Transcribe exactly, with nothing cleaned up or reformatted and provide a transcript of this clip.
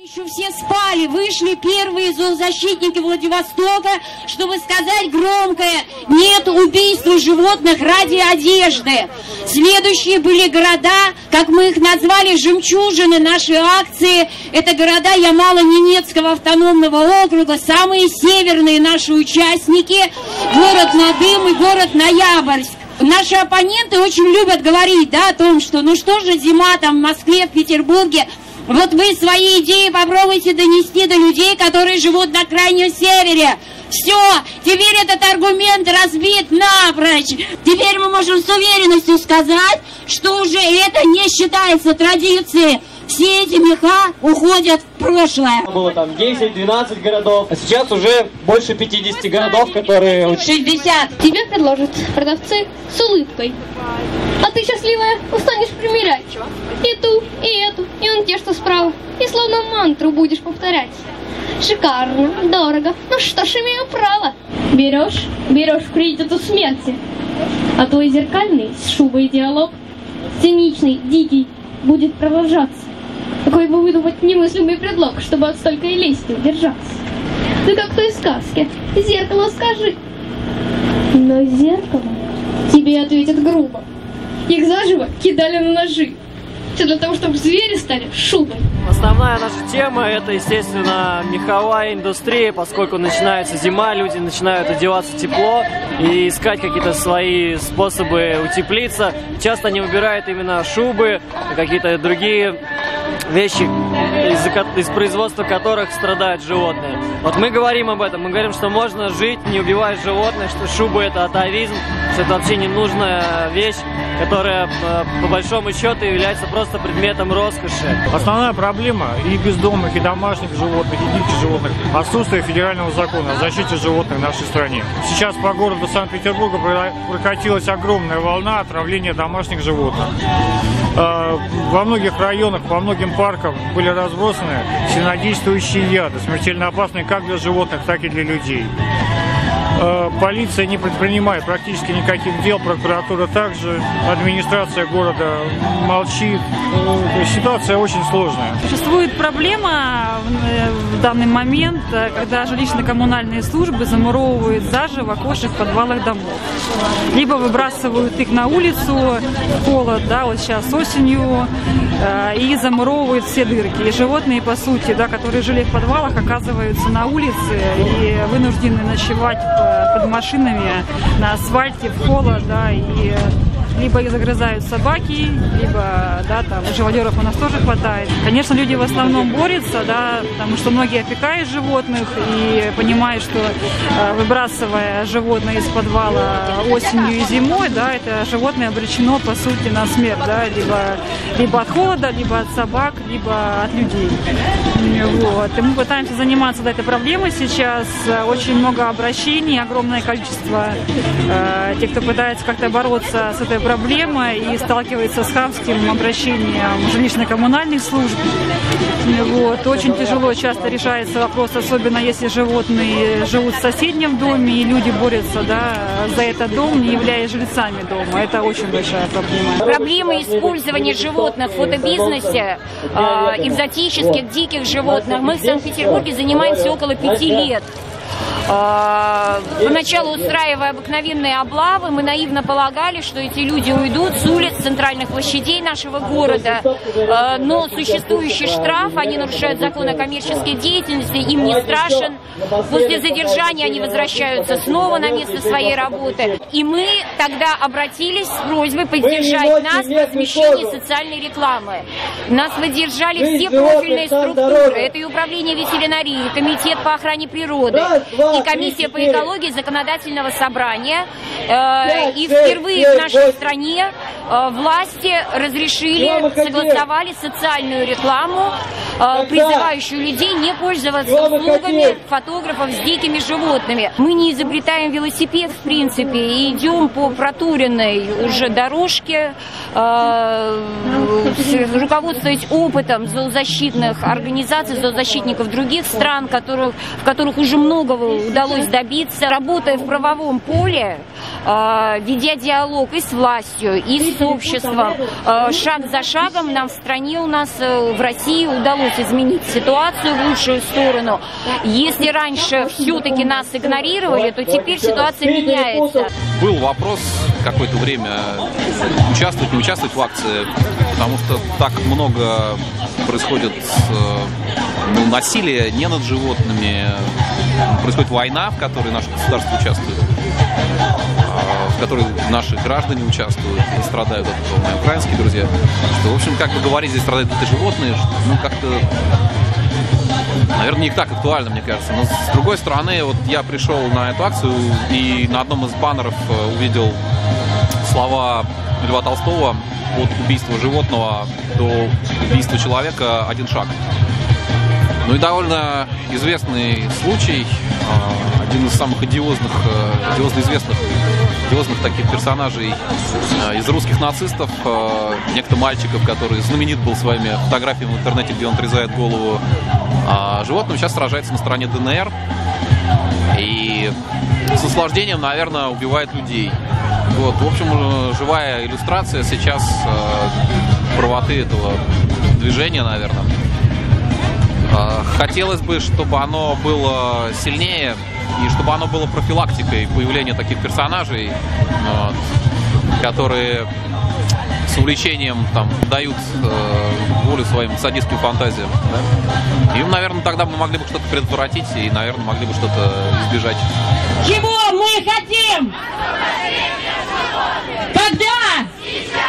Еще все спали, вышли первые зоозащитники Владивостока, чтобы сказать громкое: нет убийства животных ради одежды. Следующие были города, как мы их назвали, жемчужины нашей акции. Это города Ямало-Ненецкого автономного округа, самые северные наши участники, город Надым и город Ноябрьск. Наши оппоненты очень любят говорить, да, о том, что ну что же зима там в Москве, в Петербурге. Вот вы свои идеи попробуйте донести до людей, которые живут на крайнем севере. Все, теперь этот аргумент разбит напрочь. Теперь мы можем с уверенностью сказать, что уже это не считается традицией. Все эти меха уходят в прошлое. Было там десять-двенадцать городов, а сейчас уже больше пятидесяти городов, которые... шестьдесят. Тебе предложат продавцы с улыбкой. А ты, счастливая, устанешь примерять и ту, и эту, и он те, что справа. И словно мантру будешь повторять. Шикарно, дорого, ну что ж, имею право. Берешь, берешь в кредит эту смерти. А твой зеркальный с шубой диалог, циничный, дикий, будет продолжаться. Какой бы выдумать немыслимый предлог, чтобы от столькой лести удержаться. Ты как в той сказке, зеркало скажи. Но зеркало тебе ответит грубо. Их заживо кидали на ножи. Все для того, чтобы звери стали шубой. Основная наша тема — это, естественно, меховая индустрия, поскольку начинается зима, люди начинают одеваться тепло и искать какие-то свои способы утеплиться. Часто они выбирают именно шубы, какие-то другие вещи, из, из производства которых страдают животные. Вот мы говорим об этом, мы говорим, что можно жить, не убивая животных, что шуба — это атовизм, что это вообще ненужная вещь, которая по большому счету является просто предметом роскоши. Основная проблема и бездомных, и домашних животных, и диких животных – отсутствие федерального закона о защите животных в нашей стране. Сейчас по городу Санкт-Петербурга прокатилась огромная волна отравления домашних животных. Во многих районах, по многим паркам были разбросаны сильнодействующие яды, смертельно опасные как для животных, так и для людей. Полиция не предпринимает практически никаких дел, прокуратура также, администрация города молчит. Ситуация очень сложная. Существует проблема в данный момент, когда жилищно-коммунальные службы замуровывают заживо кошек в подвалах домов. Либо выбрасывают их на улицу в холод, да, вот сейчас осенью, и замуровывают все дырки. И животные, по сути, да, которые жили в подвалах, оказываются на улице и вынуждены ночевать под машинами на асфальте в холод, да, и либо их загрызают собаки, либо, да, там, живодеров у нас тоже хватает. Конечно, люди в основном борются, да, потому что многие опекают животных и понимают, что выбрасывая животное из подвала осенью и зимой, да, это животное обречено, по сути, на смерть, да, либо, либо от холода, либо от собак, либо от людей. Вот. И мы пытаемся заниматься да, этой проблемой сейчас. Очень много обращений, огромное количество э, тех, кто пытается как-то бороться с этой проблемой и сталкивается с хамским обращением жилищно-коммунальных служб. Вот. Очень тяжело часто решается вопрос, особенно если животные живут в соседнем доме, и люди борются да, за этот дом, не являясь жильцами дома. Это очень большая проблема. Проблема использования животных в фотобизнесе, э, экзотических, диких животных, мы в Санкт-Петербурге занимаемся около пяти лет. Поначалу, устраивая обыкновенные облавы, мы наивно полагали, что эти люди уйдут с улиц центральных площадей нашего города. Но существующий штраф, они нарушают закон о коммерческой деятельности, им не страшен. После задержания они возвращаются снова на место своей работы. И мы тогда обратились с просьбой поддержать нас в размещении социальной рекламы. Нас поддержали все профильные структуры. Это и управление ветеринарии, и комитет по охране природы, и комиссия по экологии законодательного собрания. И впервые в нашей стране власти разрешили, согласовали социальную рекламу, призывающую людей не пользоваться услугами фотографов с дикими животными. Мы не изобретаем велосипед, в принципе, и идем по протуренной уже дорожке, руководствуясь опытом зоозащитных организаций, зоозащитников других стран, которых, в которых уже много удалось добиться, работая в правовом поле, ведя диалог и с властью, и с обществом. Шаг за шагом нам в стране, у нас в России удалось изменить ситуацию в лучшую сторону. Если раньше все-таки нас игнорировали, то теперь ситуация меняется. Был вопрос какое-то время участвовать, не участвовать в акции, потому что так много происходит ну, насилия не над животными, происходит война, в которой наше государство участвует, в которой наши граждане участвуют и страдают от этого, мои украинские друзья, что, в общем, как бы говорить, здесь страдают и животные, ну, как-то, наверное, не так актуально, мне кажется. Но, с другой стороны, вот я пришел на эту акцию и на одном из баннеров увидел слова Льва Толстого: от убийства животного до убийства человека один шаг. Ну и довольно известный случай, один из самых одиозных, одиозно известных, одиозных таких персонажей из русских нацистов, некто Мальчиков, который знаменит был своими фотографиями в интернете, где он отрезает голову животным, сейчас сражается на стороне ДНР и с наслаждением, наверное, убивает людей. Вот, в общем, живая иллюстрация сейчас правоты этого движения, наверное. Хотелось бы, чтобы оно было сильнее и чтобы оно было профилактикой появления таких персонажей, вот, которые с увлечением там, дают э, волю своим садистским фантазиям. Да? И, наверное, тогда мы могли бы что-то предотвратить и, наверное, могли бы что-то избежать. Чего мы хотим? Когда?